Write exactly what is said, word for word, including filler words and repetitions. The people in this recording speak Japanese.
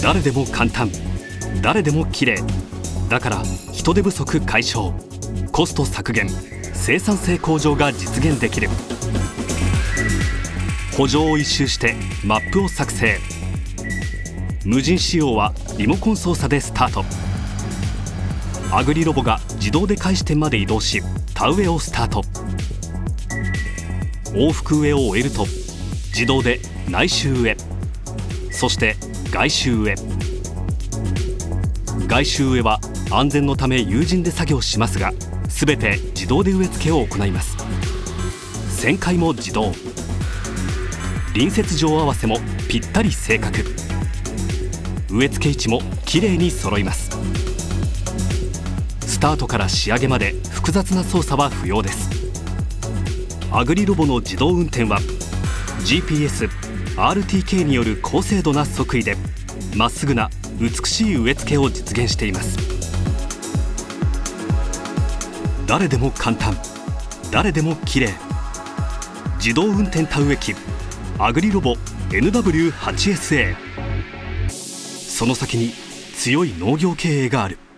誰でも簡単、誰でも綺麗だから人手不足解消、コスト削減、生産性向上が実現できる。補助を一周してマップを作成。無人仕様はリモコン操作でスタート。アグリロボが自動で開始点まで移動し田植えをスタート。往復植えを終えると自動で内周植え、そして外周植え。外周植えは安全のため有人で作業しますが、全て自動で植え付けを行います。旋回も自動、隣接上合わせもぴったり正確、植え付け位置もきれいに揃います。スタートから仕上げまで複雑な操作は不要です。アグリロボの自動運転は ジーピーエス、アールティーケー による高精度な測位でまっすぐな美しい植え付けを実現しています。誰でも簡単、誰でも綺麗、自動運転田植え機アグリロボ エヌダブリューはちエスエー。 その先に強い農業経営がある。